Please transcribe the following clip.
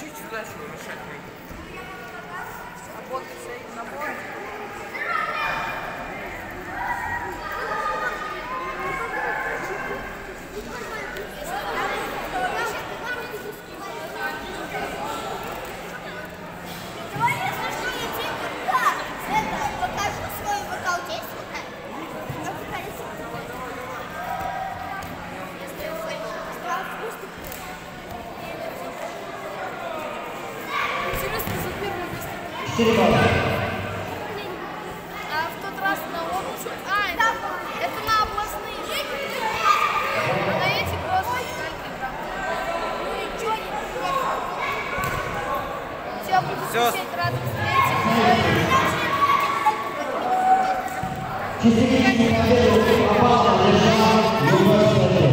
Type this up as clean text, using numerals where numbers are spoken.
чуть-чуть дальше мешать. Работается и набор. А в тот раз на область... это на областные. А на эти просто все будут всех рады встретить.